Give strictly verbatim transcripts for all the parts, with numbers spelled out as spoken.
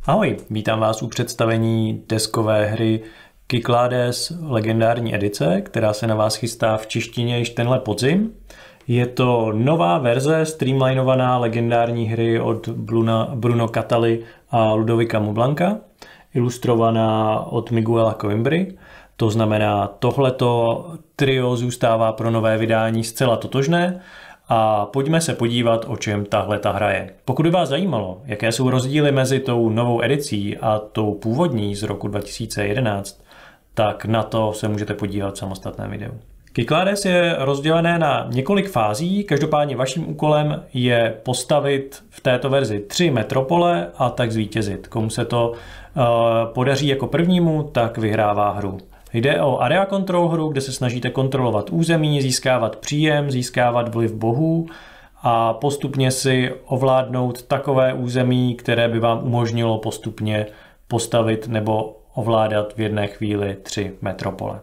Ahoj, vítám vás u představení deskové hry Kyklades legendární edice, která se na vás chystá v češtině již tenhle podzim. Je to nová verze streamlinovaná legendární hry od Bruna, Bruno Catali a Ludovika Mublanca, ilustrovaná od Miguela Coimbry. To znamená, tohleto trio zůstává pro nové vydání zcela totožné. A pojďme se podívat, o čem tahle ta hra je. Pokud by vás zajímalo, jaké jsou rozdíly mezi tou novou edicí a tou původní z roku dva tisíce jedenáct, tak na to se můžete podívat v samostatném videu. Kyklades je rozdělené na několik fází, každopádně vaším úkolem je postavit v této verzi tři metropole a tak zvítězit. Komu se to uh, podaří jako prvnímu, tak vyhrává hru. Jde o area control hru, kde se snažíte kontrolovat území, získávat příjem, získávat vliv bohů a postupně si ovládnout takové území, které by vám umožnilo postupně postavit nebo ovládat v jedné chvíli tři metropole.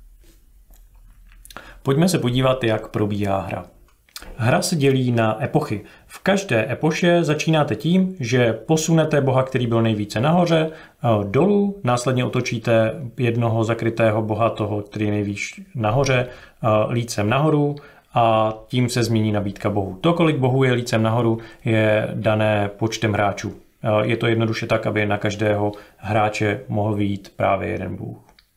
Pojďme se podívat, jak probíhá hra. Hra se dělí na epochy. V každé epoše začínáte tím, že posunete boha, který byl nejvíce nahoře, dolů, následně otočíte jednoho zakrytého boha, toho, který je nejvíc nahoře, lícem nahoru a tím se změní nabídka bohů. To, kolik bohů je lícem nahoru, je dané počtem hráčů. Je to jednoduše tak, aby na každého hráče mohl vyjít právě jeden bůh.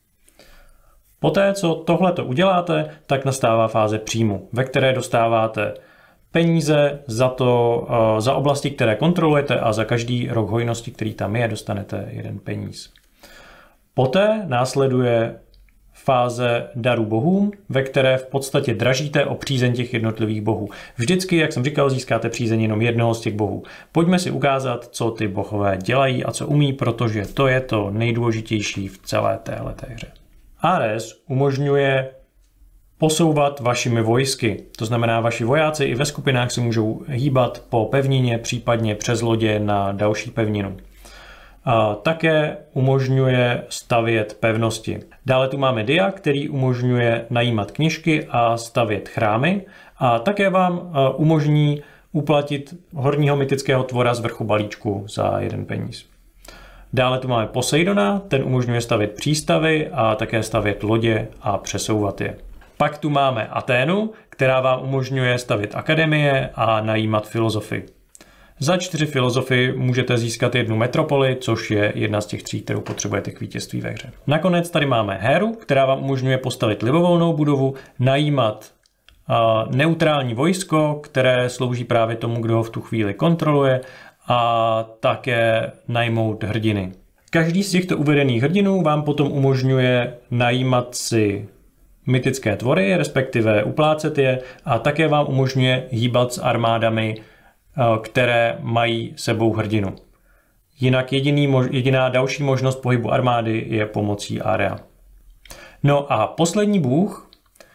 Poté, co tohleto uděláte, tak nastává fáze příjmu, ve které dostáváte peníze za, to, za oblasti, které kontrolujete a za každý rok hojnosti, který tam je, dostanete jeden peníz. Poté následuje fáze darů bohům, ve které v podstatě dražíte o přízeň těch jednotlivých bohů. Vždycky, jak jsem říkal, získáte přízeň jenom jednoho z těch bohů. Pojďme si ukázat, co ty bohové dělají a co umí, protože to je to nejdůležitější v celé téhleté hře. Ares umožňuje posouvat vašimi vojsky. To znamená, vaši vojáci i ve skupinách se můžou hýbat po pevnině, případně přes lodě na další pevninu. A také umožňuje stavět pevnosti. Dále tu máme dia, který umožňuje najímat kněžky a stavět chrámy. A také vám umožní uplatit horního mytického tvora z vrchu balíčku za jeden peníz. Dále tu máme Poseidona, ten umožňuje stavět přístavy a také stavět lodě a přesouvat je. Pak tu máme Aténu, která vám umožňuje stavět akademie a najímat filozofy. Za čtyři filozofy můžete získat jednu metropoli, což je jedna z těch tří, kterou potřebujete k vítězství ve hře. Nakonec tady máme Héru, která vám umožňuje postavit libovolnou budovu, najímat uh, neutrální vojsko, které slouží právě tomu, kdo ho v tu chvíli kontroluje, a také najmout hrdiny. Každý z těchto uvedených hrdinů vám potom umožňuje najímat si mytické tvory, respektive uplácet je, a také vám umožňuje hýbat s armádami, které mají sebou hrdinu. Jinak jediný, jediná další možnost pohybu armády je pomocí area. No a poslední bůh,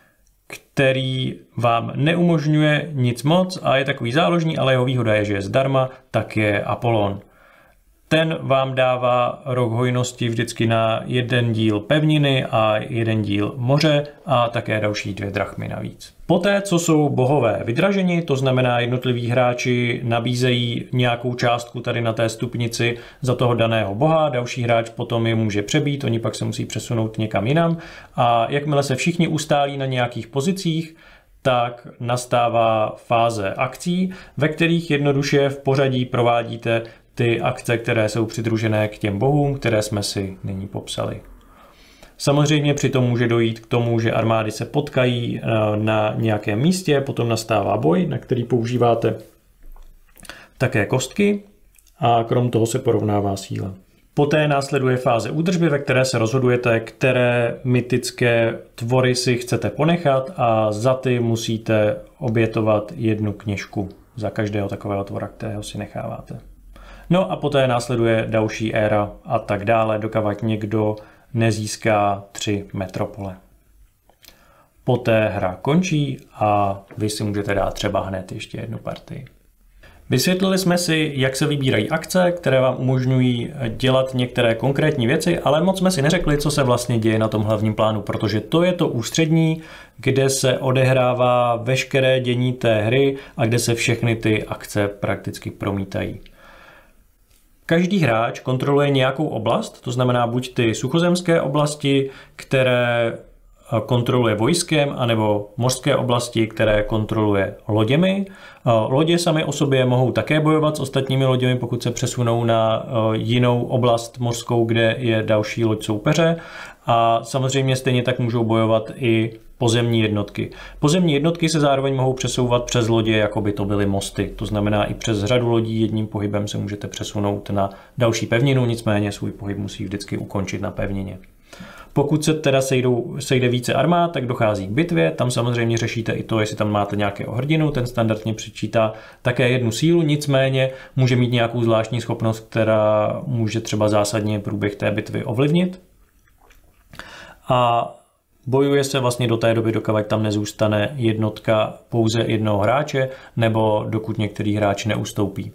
který vám neumožňuje nic moc a je takový záložní, ale jeho výhoda je, že je zdarma, tak je Apollon. Ten vám dává rok hojnosti vždycky na jeden díl pevniny a jeden díl moře a také další dvě drachmy navíc. Poté, co jsou bohové vydraženi, to znamená jednotliví hráči nabízejí nějakou částku tady na té stupnici za toho daného boha, další hráč potom je může přebít, oni pak se musí přesunout někam jinam a jakmile se všichni ustálí na nějakých pozicích, tak nastává fáze akcí, ve kterých jednoduše v pořadí provádíte ty akce, které jsou přidružené k těm bohům, které jsme si nyní popsali. Samozřejmě přitom může dojít k tomu, že armády se potkají na nějakém místě, potom nastává boj, na který používáte také kostky a krom toho se porovnává síla. Poté následuje fáze údržby, ve které se rozhodujete, které mytické tvory si chcete ponechat a za ty musíte obětovat jednu kněžku za každého takového tvora, kterého si necháváte. No a poté následuje další éra a tak dále, dokud někdo nezíská tři metropole. Poté hra končí a vy si můžete dát třeba hned ještě jednu partii. Vysvětlili jsme si, jak se vybírají akce, které vám umožňují dělat některé konkrétní věci, ale moc jsme si neřekli, co se vlastně děje na tom hlavním plánu, protože to je to ústřední, kde se odehrává veškeré dění té hry a kde se všechny ty akce prakticky promítají. Každý hráč kontroluje nějakou oblast, to znamená buď ty suchozemské oblasti, které kontroluje vojskem, anebo mořské oblasti, které kontroluje loděmi. Lodě samy o sobě mohou také bojovat s ostatními loděmi, pokud se přesunou na jinou oblast mořskou, kde je další loď soupeře. A samozřejmě stejně tak můžou bojovat i pozemní jednotky. Pozemní jednotky se zároveň mohou přesouvat přes lodě, jako by to byly mosty. To znamená, i přes řadu lodí jedním pohybem se můžete přesunout na další pevninu, nicméně svůj pohyb musí vždycky ukončit na pevnině. Pokud se teda sejdou, sejde více armád, tak dochází k bitvě, tam samozřejmě řešíte i to, jestli tam máte nějakého hrdinu, ten standardně přičítá také jednu sílu, nicméně může mít nějakou zvláštní schopnost, která může třeba zásadně průběh té bitvy ovlivnit. A bojuje se vlastně do té doby, dokud tam nezůstane jednotka pouze jednoho hráče, nebo dokud některý hráč neustoupí.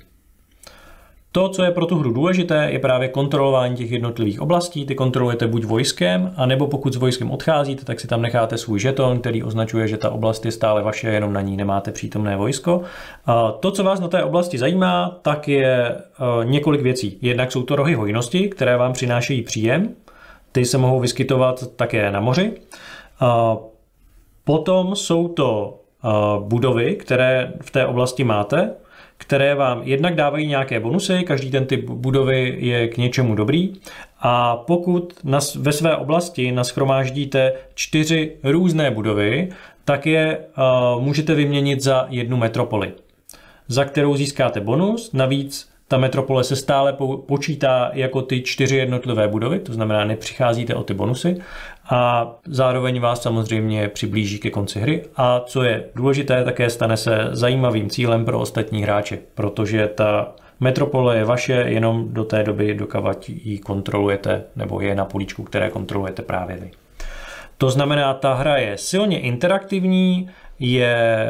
To, co je pro tu hru důležité, je právě kontrolování těch jednotlivých oblastí. Ty kontrolujete buď vojskem, anebo pokud s vojskem odcházíte, tak si tam necháte svůj žeton, který označuje, že ta oblast je stále vaše, jenom na ní nemáte přítomné vojsko. A to, co vás na té oblasti zajímá, tak je několik věcí. Jednak jsou to rohy hojnosti, které vám přinášejí příjem. Ty se mohou vyskytovat také na moři. A potom jsou to budovy, které v té oblasti máte, které vám jednak dávají nějaké bonusy, každý ten typ budovy je k něčemu dobrý a pokud ve své oblasti nashromáždíte čtyři různé budovy, tak je uh, můžete vyměnit za jednu metropoli, za kterou získáte bonus. Navíc ta metropole se stále počítá jako ty čtyři jednotlivé budovy, to znamená, nepřicházíte o ty bonusy a zároveň vás samozřejmě přiblíží ke konci hry. A co je důležité, také stane se zajímavým cílem pro ostatní hráče, protože ta metropole je vaše jenom do té doby, dokud ji kontrolujete, nebo je na políčku, které kontrolujete právě vy. To znamená, ta hra je silně interaktivní, je,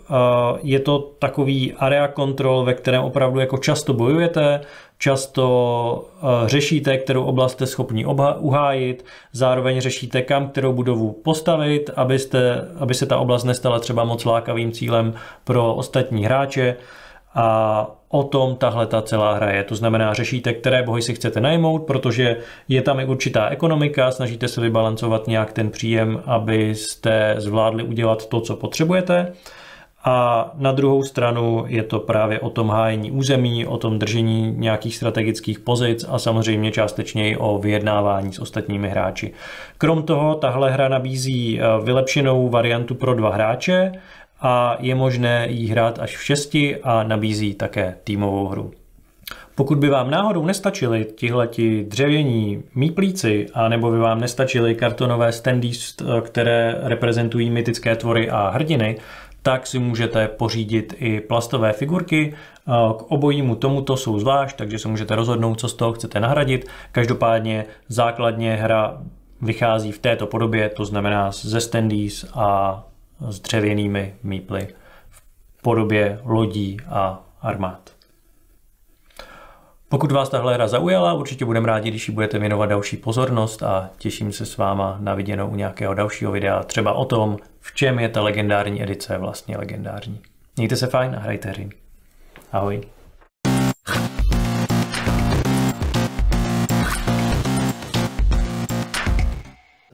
je to takový area control, ve kterém opravdu jako často bojujete, často řešíte, kterou oblast jste schopni uhájit, zároveň řešíte, kam kterou budovu postavit, abyste, aby se ta oblast nestala třeba moc lákavým cílem pro ostatní hráče. A o tom tahle ta celá hra je. To znamená, řešíte, které bohy si chcete najmout, protože je tam i určitá ekonomika, snažíte se vybalancovat nějak ten příjem, abyste zvládli udělat to, co potřebujete. A na druhou stranu je to právě o tom hájení území, o tom držení nějakých strategických pozic a samozřejmě částečně i o vyjednávání s ostatními hráči. Krom toho, tahle hra nabízí vylepšenou variantu pro dva hráče, a je možné jí hrát až v šesti a nabízí také týmovou hru. Pokud by vám náhodou nestačili tihleti dřevění míplíci, a nebo by vám nestačily kartonové standy, které reprezentují mytické tvory a hrdiny, tak si můžete pořídit i plastové figurky. K obojímu tomuto jsou zvlášť, takže se můžete rozhodnout, co z toho chcete nahradit. Každopádně základně hra vychází v této podobě, to znamená ze standys a s dřevěnými míply v podobě lodí a armád. Pokud vás tahle hra zaujala, určitě budeme rádi, když ji budete věnovat další pozornost a těším se s váma na viděnou u nějakého dalšího videa, třeba o tom, v čem je ta legendární edice vlastně legendární. Mějte se fajn a hrajte hry. Ahoj.